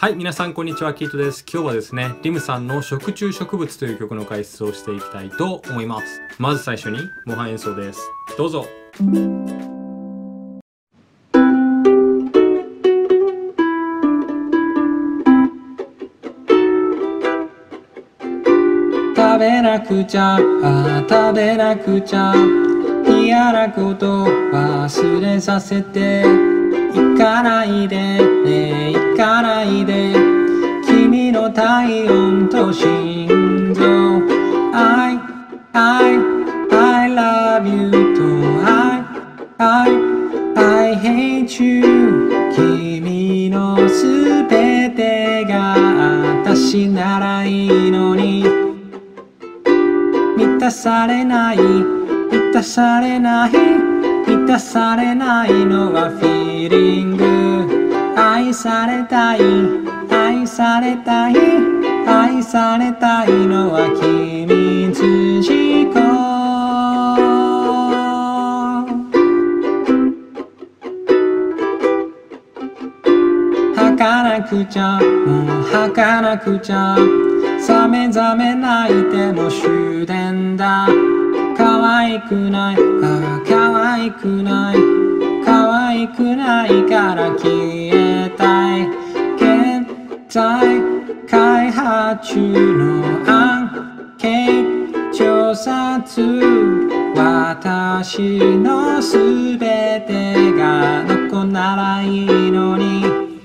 はい、皆さんこんにちは、キートです。今日はですね、リムさんの食虫植物という曲の解説をしていきたいと思います。まず最初に模範演奏です。どうぞ。 食べなくちゃ、食べなくちゃ、嫌なこと忘れさせて行かないで、行かないで、君の体温と心臓 I love you と I hate you 君のすべてが私ならいいのに満たされない満たされない満たされないのはフィーリング愛されたい愛されたい愛されたいのは君辻子吐かなくちゃ吐かなくちゃさめざめ泣いても終電だ可愛くない可愛くない可愛くないから消えたい現在開発中のアンケート調査中私のすべてがどこならいいのに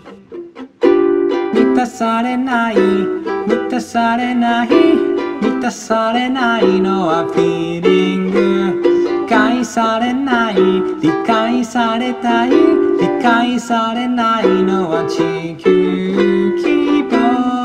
満たされない満たされない満たされないのはフィーリング理解されない理解されたい理解されないのは地球希望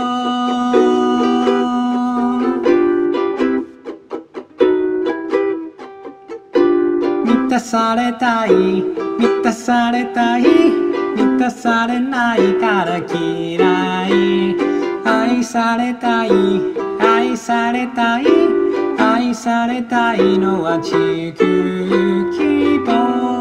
満たされたい満たされたい満たされないから嫌い愛されたい愛されたい愛されたいのは地球希望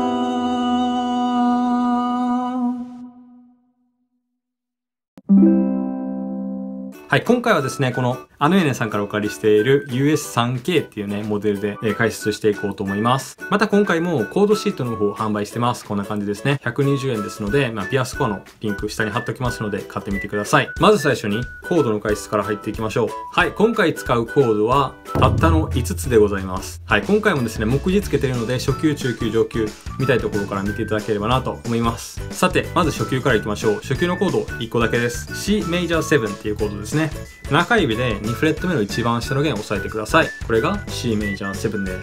はい、今回はですね、このアヌエネさんからお借りしている US3K っていうね、モデルで解説していこうと思います。また今回もコードシートの方を販売してます。こんな感じですね。120円ですので、ピアスコアのリンク下に貼っておきますので買ってみてください。まず最初にコードの解説から入っていきましょう。はい、今回使うコードはたったの5つでございます。はい、今回もですね、目次つけてるので初級、中級、上級見たいところから見ていただければなと思います。さて、まず初級からいきましょう。初級のコード1個だけです。C Major 7っていうコードですね。中指で2フレット目の一番下の弦を押さえてください。これが C Major 7です。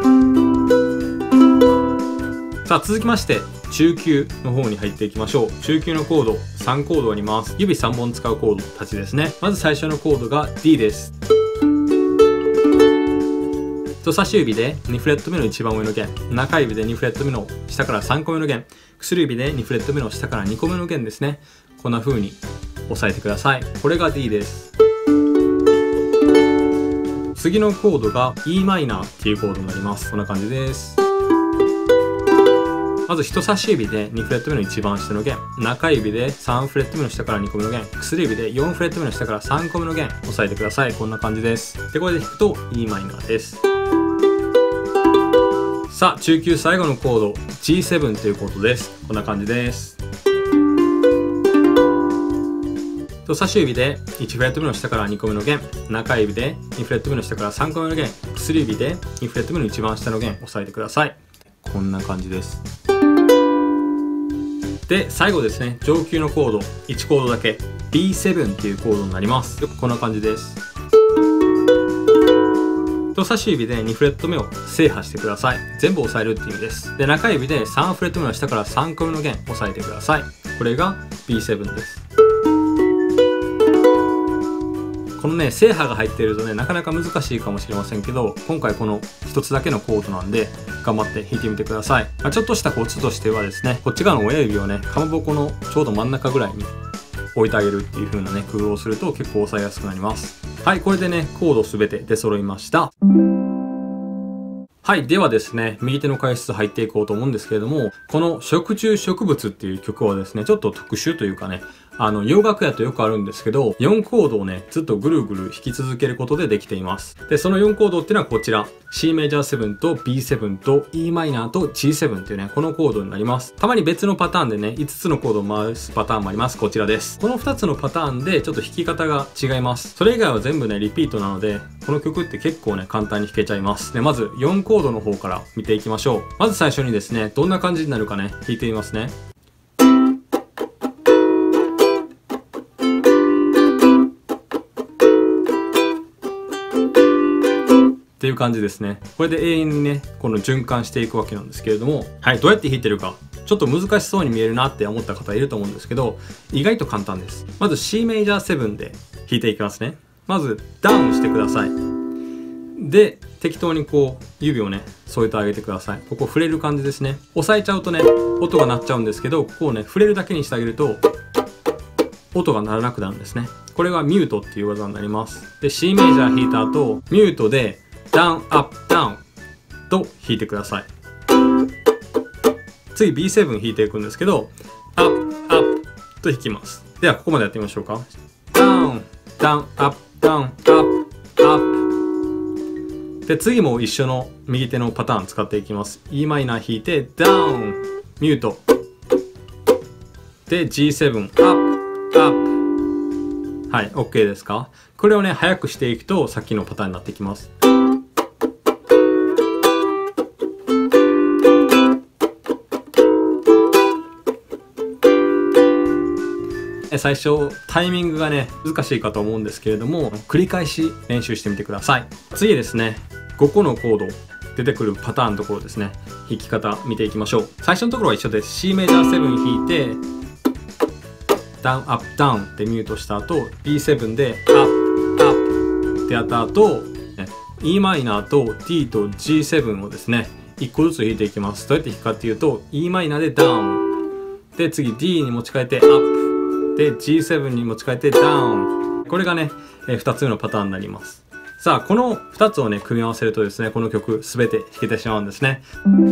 さあ続きまして中級の方に入っていきましょう。中級のコード3コードあります。指3本使うコードたちですね。まず最初のコードが D です。人差し指で2フレット目の一番上の弦、中指で2フレット目の下から3個目の弦、薬指で2フレット目の下から2個目の弦ですね。こんな風に押さえてください。これが D です。次のコードが Em っていうコードになります。こんな感じです。まず人差し指で2フレット目の一番下の弦、中指で3フレット目の下から2個目の弦、薬指で4フレット目の下から3個目の弦、押さえてください。こんな感じです。で、これで弾くと Em です。さあ、中級最後のコード G7 というコードです。こんな感じです。人差し指で1フレット目の下から2個目の弦、中指で2フレット目の下から3個目の弦、薬指で2フレット目の一番下の弦、押さえてください。こんな感じです。で、最後ですね、上級のコード1コードだけ B7 っていうコードになります。こんな感じです。人差し指で2フレット目を制覇してください。全部押さえるっていう意味です。で、中指で3フレット目の下から3個目の弦押さえてください。これが B7 です。このね、制覇が入っているとね、なかなか難しいかもしれませんけど、今回この一つだけのコードなんで、頑張って弾いてみてください。ちょっとしたコツとしてはですね、こっち側の親指をね、かまぼこのちょうど真ん中ぐらいに置いてあげるっていう風なね、工夫をすると結構押さえやすくなります。はい、これでね、コードすべて出揃いました。はい。ではですね、右手の解説入っていこうと思うんですけれども、この食虫植物っていう曲はですね、ちょっと特殊というかね、 洋楽やとよくあるんですけど、4コードをね、ずっとぐるぐる弾き続けることでできています。で、その4コードっていうのはこちら。C メジャー7と B7 と E マイナーと G7 っていうね、このコードになります。たまに別のパターンでね、5つのコードを回すパターンもあります。こちらです。この2つのパターンでちょっと弾き方が違います。それ以外は全部ね、リピートなので、この曲って結構ね、簡単に弾けちゃいます。で、まず4コードの方から見ていきましょう。まず最初にですね、どんな感じになるかね、弾いてみますね。っていう感じですね。これで永遠にね、この循環していくわけなんですけれども、はい、どうやって弾いてるか、ちょっと難しそうに見えるなって思った方いると思うんですけど、意外と簡単です。まず C メジャー7で弾いていきますね。まずダウンしてください。で、適当にこう、指をね、添えてあげてください。ここ触れる感じですね。押さえちゃうとね、音が鳴っちゃうんですけど、ここをね、触れるだけにしてあげると、音が鳴らなくなるんですね。これがミュートっていう技になります。で、C メジャー弾いた後、ミュートで、ダウン、アップ、ダウンと弾いてください。次 B7 弾いていくんですけど、アップ、アップと弾きます。では、ここまでやってみましょうか。ダウン、ダウン、アップ、ダウン、アップ、アップ。で、次も一緒の右手のパターン使っていきます。E マイナー弾いて、ダウン、ミュート。で、G7、アップ、アップ。はい、OK ですか？これをね、早くしていくと、さっきのパターンになってきます。最初タイミングがね難しいかと思うんですけれども、繰り返し練習してみてください。次ですね、5個のコード出てくるパターンのところですね、弾き方見ていきましょう。最初のところは一緒です。 C メジャー7弾いてダウンアップダウンってミュートした後、 B7 でアップアップってやった後、E マイナーと D と G7 をですね1個ずつ弾いていきます。どうやって弾くかっていうと、 E マイナーでダウンで、次 D に持ち替えてアップで G7 に持ち替えてダウン。これがね、2つ目のパターンになります。さあ、この2つをね、組み合わせるとですね、この曲全て弾けてしまうんですね。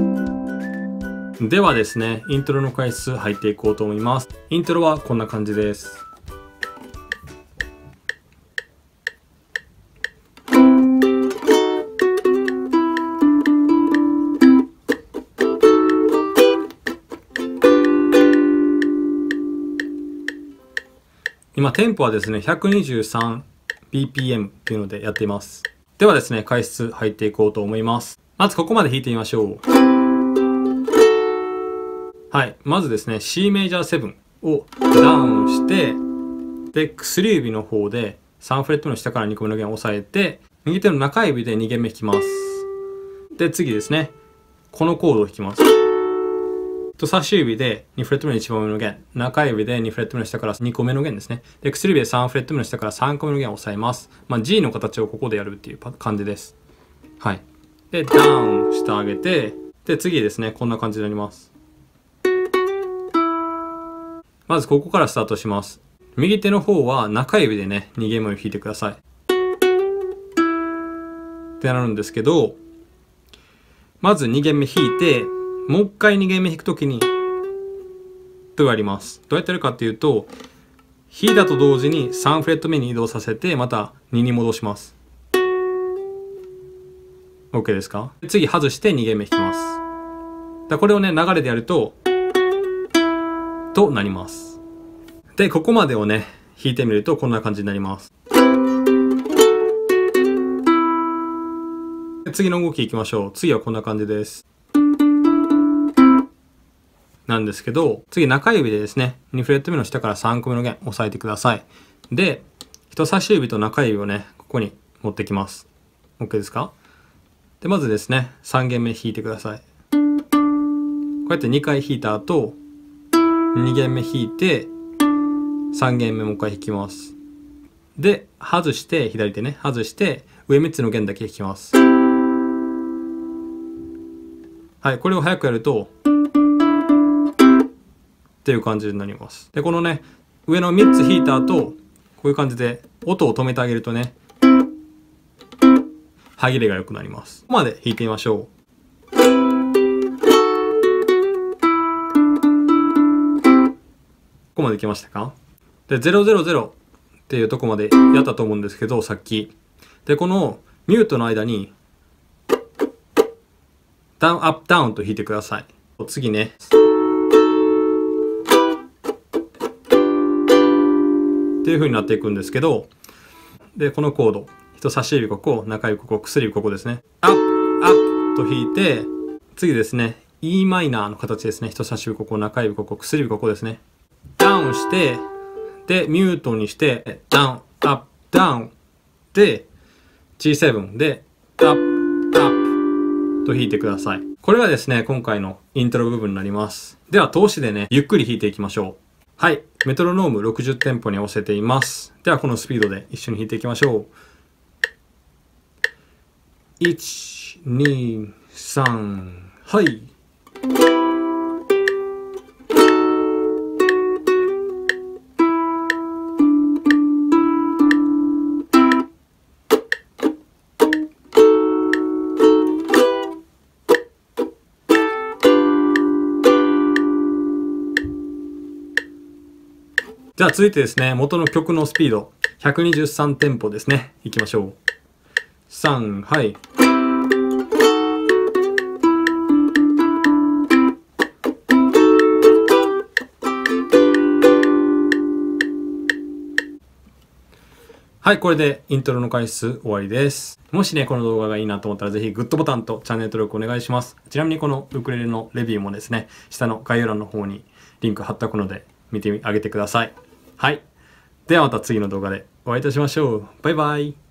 ではですね、イントロの回数入っていこうと思います。イントロはこんな感じです。今、テンポはですね、123bpm っていうのでやっています。ではですね、回数入っていこうと思います。まずここまで弾いてみましょう。はい。まずですね、C メジャー7をダウンして、で、薬指の方で3フレットの下から2個目の弦を押さえて、右手の中指で2弦目弾きます。で、次ですね、このコードを弾きます。人差し指で2フレット目の1番目の弦、中指で2フレット目の下から2個目の弦ですね。で、薬指で3フレット目の下から3個目の弦を押さえます。G の形をここでやるっていう感じです。はい。で、ダウンしてあげて、で、次ですね、こんな感じになります。まずここからスタートします。右手の方は中指でね、2弦目を弾いてください。ってなるんですけど、まず2弦目弾いて、もう一回2弦目弾くときに、とやります。どうやってやるかっていうと、弾いたと同時に3フレット目に移動させて、また2に戻します。OK ですか？次外して2弦目弾きます。これをね、流れでやると、となります。で、ここまでをね、弾いてみるとこんな感じになります。次の動きいきましょう。次はこんな感じです。なんですけど、次中指でですね、2フレット目の下から3個目の弦押さえてください。で、人差し指と中指をね、ここに持ってきます。OK ですか？で、まずですね、3弦目弾いてください。こうやって2回弾いた後、2弦目弾いて、3弦目もう一回弾きます。で、外して、左手ね、外して、上3つの弦だけ弾きます。はい、これを早くやると、っていう感じになります。で、このね、上の3つ弾いた後、こういう感じで音を止めてあげるとね、歯切れが良くなります。ここまで弾いてみましょう。ここまで来ましたか？ で、000っていうとこまでやったと思うんですけど、さっき。で、このミュートの間に、ダウン、アップ、ダウンと弾いてください。次ね。っていう風になっていくんですけど、で、このコード、人差し指ここ、中指ここ、薬指ここですね。アップ、アップと弾いて、次ですね、E マイナーの形ですね。人差し指ここ、中指ここ、薬指ここですね。ダウンして、で、ミュートにして、ダウン、アップ、ダウン。で、G7 で、アップ、アップと弾いてください。これがですね、今回のイントロ部分になります。では、通しでね、ゆっくり弾いていきましょう。はい。メトロノーム60テンポに合わせています。では、このスピードで一緒に弾いていきましょう。1、2、3、はい。じゃあ続いてですね、元の曲のスピード、123テンポですね。いきましょう。3、はい。はい、これでイントロの回数終わりです。もしね、この動画がいいなと思ったらぜひグッドボタンとチャンネル登録お願いします。ちなみにこのウクレレのレビューもですね、下の概要欄の方にリンク貼っておくので見てあげてください。はい。ではまた次の動画でお会いいたしましょう。バイバイ。